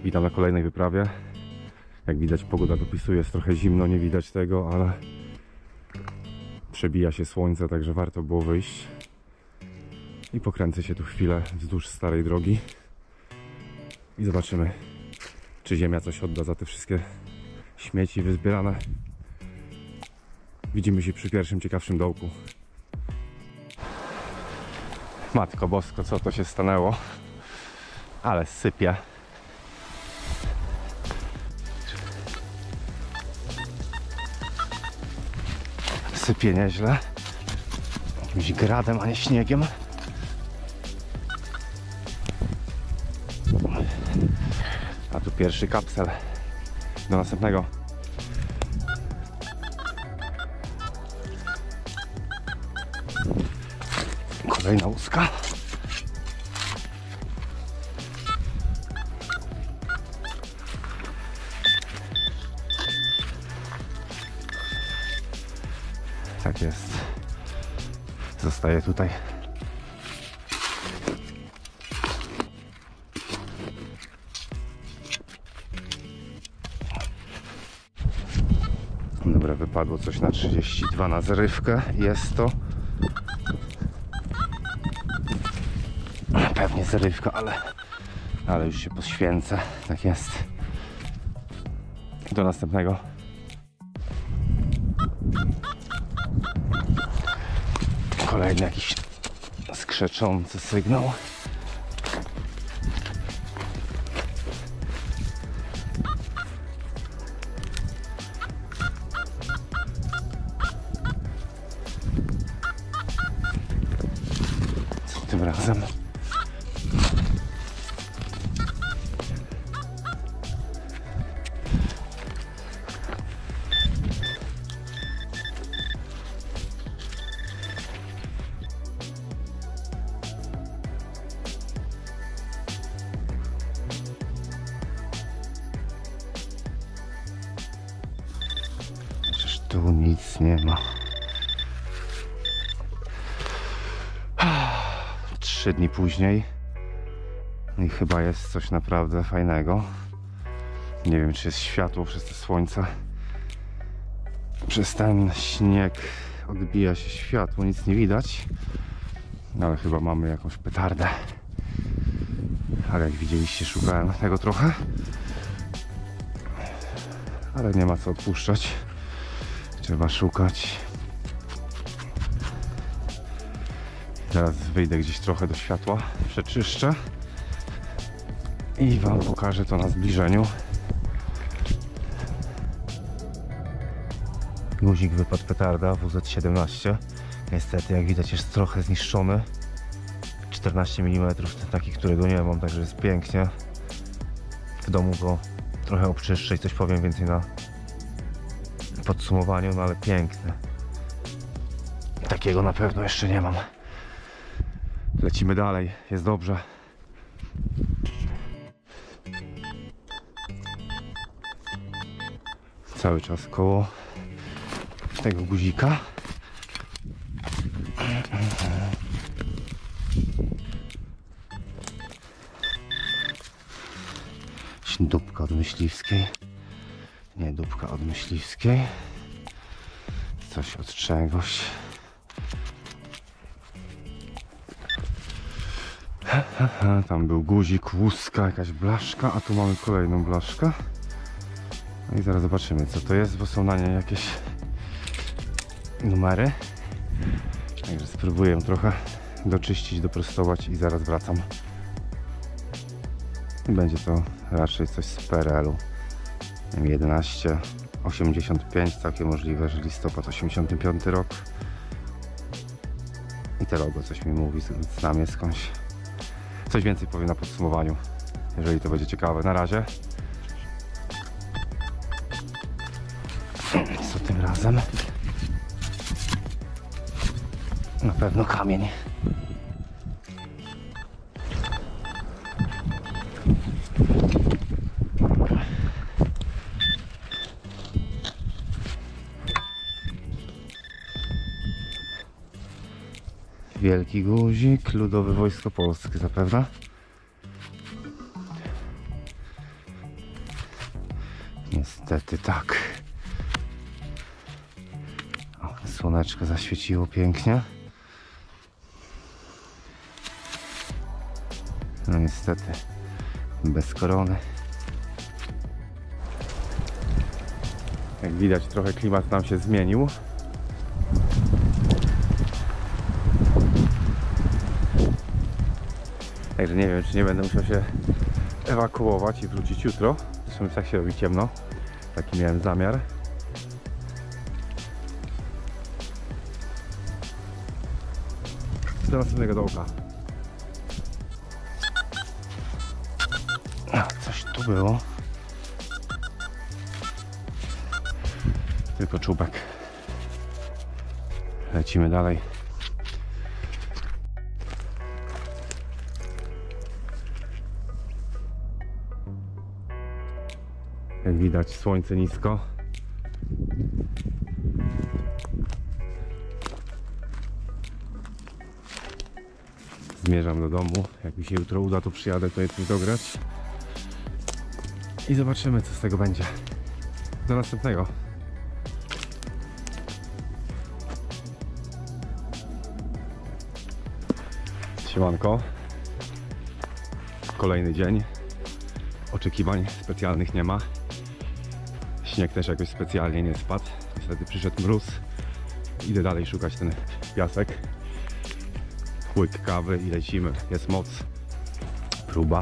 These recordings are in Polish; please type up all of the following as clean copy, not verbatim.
Witam na kolejnej wyprawie. Jak widać, pogoda dopisuje, jest trochę zimno, nie widać tego, ale przebija się słońce, także warto było wyjść. I pokręcę się tu chwilę wzdłuż starej drogi i zobaczymy, czy ziemia coś odda za te wszystkie śmieci wyzbierane. Widzimy się przy pierwszym ciekawszym dołku. Matko Bosko, co to się stanęło? Ale sypie. Sypie nieźle. Jakimś gradem, a nie śniegiem. A tu pierwszy kapsel. Do następnego. Kolejna łuska. Tak jest. Zostaję tutaj. Dobra, wypadło coś na 32 na zrywkę. Jest to. Pewnie zrywka, ale już się poświęcę. Tak jest. Do następnego. Kolejny jakiś skrzeczący sygnał. Co tym razem? Tu nic nie ma. 3 dni później i chyba jest coś naprawdę fajnego. Nie wiem, czy jest światło przez to słońce. Przez ten śnieg odbija się światło, nic nie widać. Ale chyba mamy jakąś petardę. Ale jak widzieliście, szukałem tego trochę. Ale nie ma co odpuszczać. Trzeba szukać. Zaraz wyjdę gdzieś trochę do światła, przeczyszczę i wam pokażę to na zbliżeniu. Guzik wypadł petarda WZ-17. Niestety, jak widać, jest trochę zniszczony. 14 mm, ten taki, którego nie mam, także jest pięknie. W domu go trochę obczyszczę i coś powiem więcej na podsumowaniu, no ale piękny. Takiego na pewno jeszcze nie mam. Lecimy dalej, jest dobrze. Cały czas koło tego guzika. Dupka od myśliwskiej. Nie, dupka od myśliwskiej. Coś od czegoś. Tam był guzik, łuska, jakaś blaszka, a tu mamy kolejną blaszkę. No i zaraz zobaczymy, co to jest, bo są na niej jakieś numery. Także spróbuję trochę doczyścić, doprostować i zaraz wracam. I będzie to raczej coś z PRL-u. 1185, całkiem możliwe, że listopad 85 rok. I te logo coś mi mówi, znam je skądś. Coś więcej powiem na podsumowaniu, jeżeli to będzie ciekawe. Na razie. Co tym razem? Na pewno kamień. Wielki guzik, Ludowe Wojsko Polskie zapewne. Niestety tak. O, słoneczko zaświeciło pięknie. No niestety bez korony. Jak widać, trochę klimat nam się zmienił. Także nie wiem, czy nie będę musiał się ewakuować i wrócić jutro. Zresztą tak się robi ciemno. Taki miałem zamiar. Do następnego dołka. Coś tu było. Tylko czubek. Lecimy dalej. Jak widać, słońce nisko. Zmierzam do domu. Jak mi się jutro uda, to przyjadę tutaj coś dograć. I zobaczymy, co z tego będzie. Do następnego. Siemanko. Kolejny dzień. Oczekiwań specjalnych nie ma. Śnieg też jakoś specjalnie nie spadł. Niestety przyszedł mróz. Idę dalej szukać ten piasek. Łyk kawy i lecimy. Jest moc. Próba.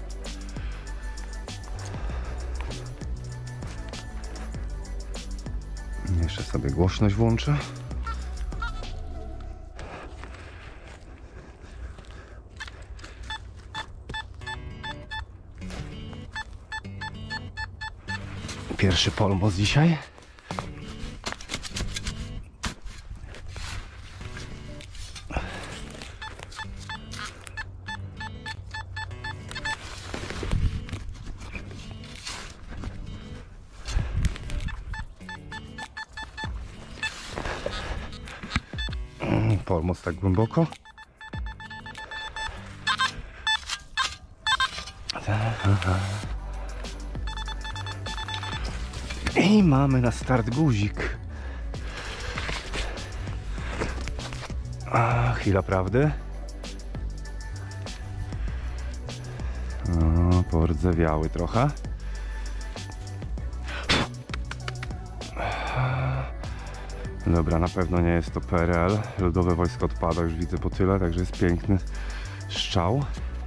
Jeszcze sobie głośność włączę. Pierwszy polmos dzisiaj. Polmos tak głęboko. I mamy na start guzik. Chwila prawdy. Pordzewiały trochę. Dobra, na pewno nie jest to PRL. Ludowe wojsko odpada, już widzę po tyle, także jest piękny strzał.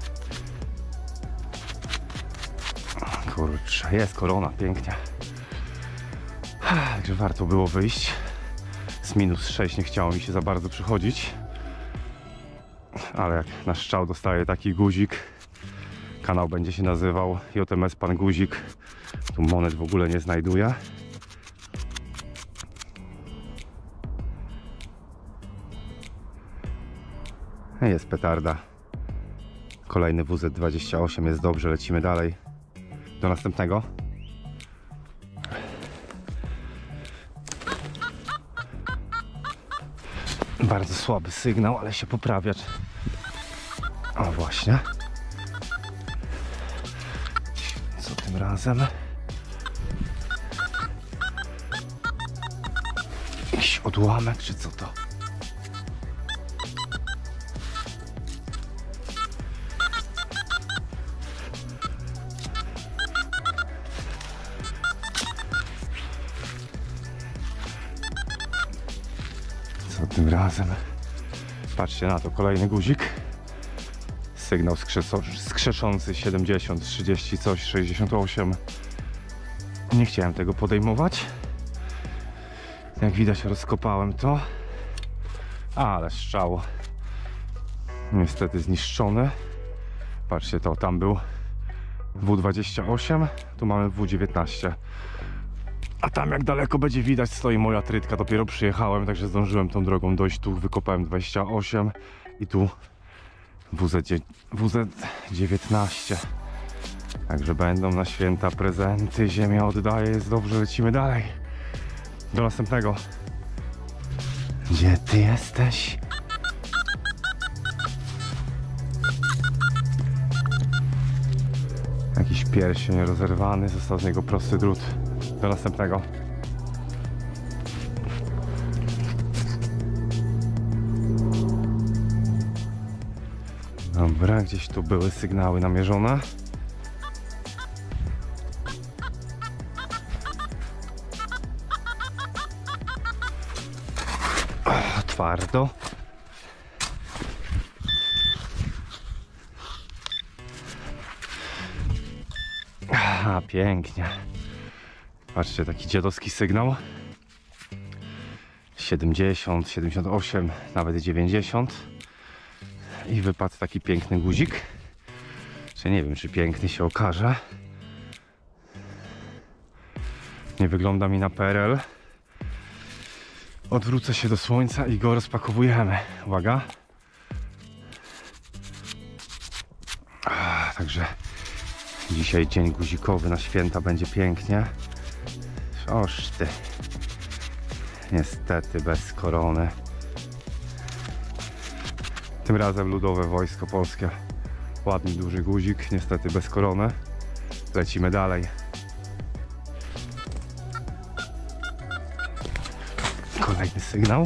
Kurczę, jest korona, pięknie. Także warto było wyjść. Z -6 nie chciało mi się za bardzo przychodzić. Ale jak na strzał dostaję taki guzik, kanał będzie się nazywał JMS Pan Guzik. Tu monet w ogóle nie znajduję. Jest petarda. Kolejny WZ28, jest dobrze, lecimy dalej. Do następnego. Bardzo słaby sygnał, ale się poprawia. O właśnie. Co tym razem? Jakiś odłamek, czy co to? Tym razem. Patrzcie na to, kolejny guzik. Sygnał skrzeszący 70, 30 coś, 68. Nie chciałem tego podejmować. Jak widać, rozkopałem to. Ale strzał niestety zniszczony. Patrzcie to, tam był W28, tu mamy W19. A tam jak daleko będzie widać, stoi moja trytka. Dopiero przyjechałem, także zdążyłem tą drogą dojść. Tu wykopałem 28 i tu WZ19. Także będą na święta prezenty. Ziemia oddaje, jest dobrze, lecimy dalej. Do następnego. Gdzie ty jesteś? Jakiś pierścień rozerwany, został z niego prosty drut. Do następnego. Dobra, gdzieś tu były sygnały namierzone. O, twardo. A, pięknie. Patrzcie, taki dziadowski sygnał. 70, 78, nawet 90. I wypadł taki piękny guzik. Czy nie wiem, czy piękny się okaże. Nie wygląda mi na PRL. Odwrócę się do słońca i go rozpakowujemy. Uwaga. Także dzisiaj dzień guzikowy na święta, będzie pięknie. Oż ty. Niestety bez korony. Tym razem Ludowe Wojsko Polskie. Ładny, duży guzik, niestety bez korony. Lecimy dalej. Kolejny sygnał.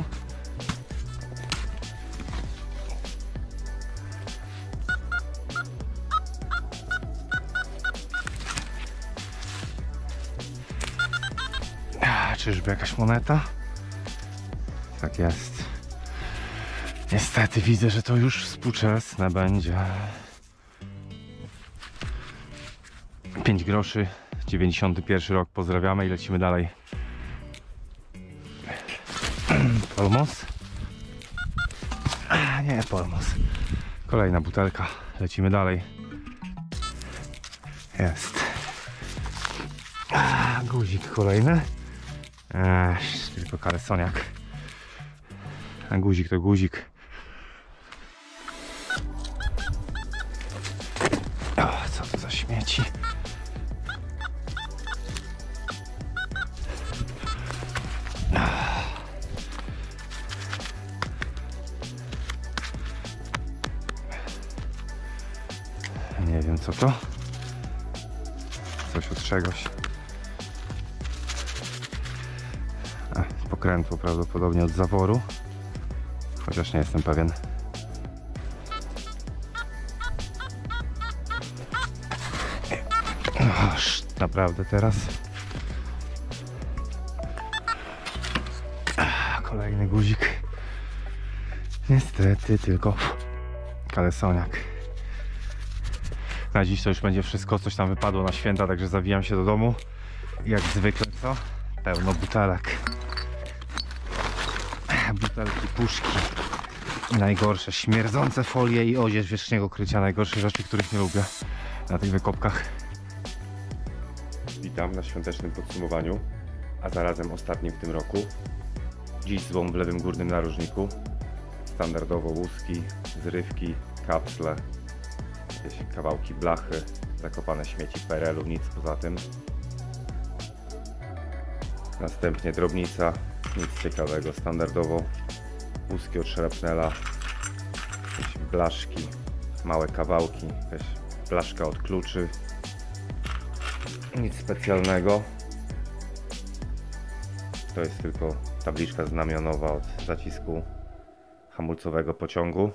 Czyżby jakaś moneta? Tak jest. Niestety widzę, że to już współczesne będzie. 5 groszy, 91 rok, pozdrawiamy i lecimy dalej. Polmos? Nie, Polmos. Kolejna butelka, lecimy dalej. Jest. Guzik kolejny. Tylko kalesoniak. A guzik to guzik. O, co to za śmieci? Nie wiem co to. Coś od czegoś. Pokrętło prawdopodobnie od zaworu. Chociaż nie jestem pewien. Aż naprawdę teraz. Kolejny guzik. Niestety tylko kalesoniak. Na dziś to już będzie wszystko. Coś tam wypadło na święta, także zawijam się do domu. Jak zwykle co? Pełno butelek. Butelki, puszki. I najgorsze, śmierdzące folie i odzież wierzchniego krycia. Najgorsze rzeczy, których nie lubię na tych wykopkach. Witam na świątecznym podsumowaniu, a zarazem ostatnim w tym roku. Dziś złom w lewym górnym narożniku. Standardowo łuski, zrywki, kapsle, jakieś kawałki blachy, zakopane śmieci PRL-u, nic poza tym. Następnie drobnica, nic ciekawego, standardowo łuski od Shrapnela, jakieś blaszki, małe kawałki, jakaś blaszka od kluczy, nic specjalnego. To jest tylko tabliczka znamionowa od zacisku hamulcowego pociągu.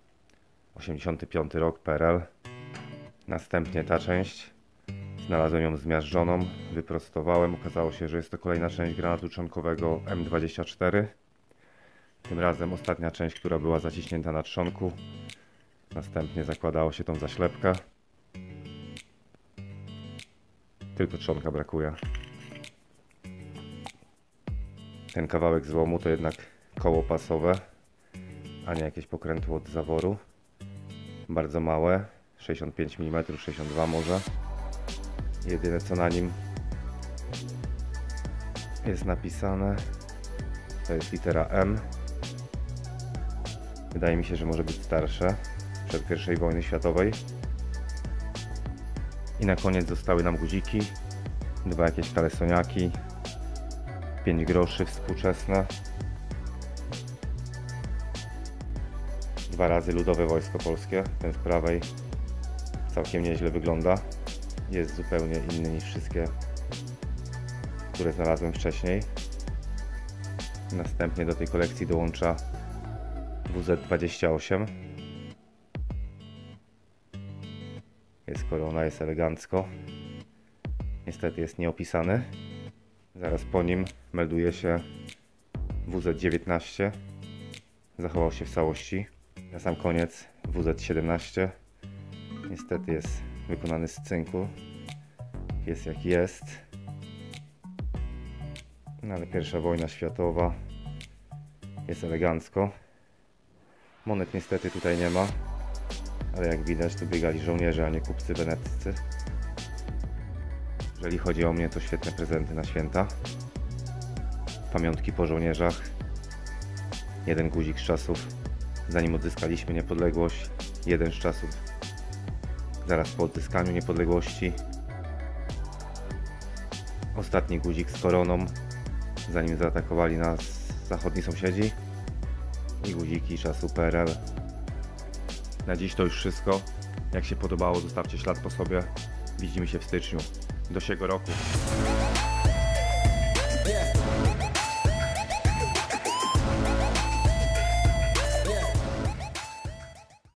85 rok PRL. Następnie ta część. Znalazłem ją zmiażdżoną, wyprostowałem. Okazało się, że jest to kolejna część granatu trzonkowego M24. Tym razem ostatnia część, która była zaciśnięta na trzonku. Następnie zakładało się tą zaślepkę. Tylko trzonka brakuje. Ten kawałek złomu to jednak koło pasowe, a nie jakieś pokrętło od zaworu. Bardzo małe, 65 mm, 62 może. Jedyne co na nim jest napisane to jest litera M. Wydaje mi się, że może być starsze, sprzed I wojny światowej. I na koniec zostały nam guziki, dwa jakieś kalesoniaki, 5 groszy współczesne, 2 razy Ludowe Wojsko Polskie, ten z prawej całkiem nieźle wygląda. jest zupełnie inny niż wszystkie, które znalazłem wcześniej. Następnie do tej kolekcji dołącza WZ28. Jest korona, jest elegancko. Niestety jest nieopisany. Zaraz po nim melduje się WZ19. Zachował się w całości. Na sam koniec WZ17. Niestety jest wykonany z cynku. Jest jak jest. No ale pierwsza wojna światowa. Jest elegancko. Monet niestety tutaj nie ma. Ale jak widać, tu biegali żołnierze, a nie kupcy weneccy. Jeżeli chodzi o mnie, to świetne prezenty na święta. Pamiątki po żołnierzach. Jeden guzik z czasów, zanim odzyskaliśmy niepodległość. Jeden z czasów zaraz po odzyskaniu niepodległości. Ostatni guzik z koroną, zanim zaatakowali nas zachodni sąsiedzi. I guziki czasu PRL. Na dziś to już wszystko. Jak się podobało, zostawcie ślad po sobie. Widzimy się w styczniu. Do siego roku.